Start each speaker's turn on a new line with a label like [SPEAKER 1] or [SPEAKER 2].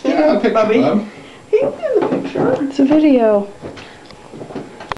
[SPEAKER 1] Yeah, a picture
[SPEAKER 2] Bubby.
[SPEAKER 1] of them.
[SPEAKER 2] He's in the picture.
[SPEAKER 3] It's a video.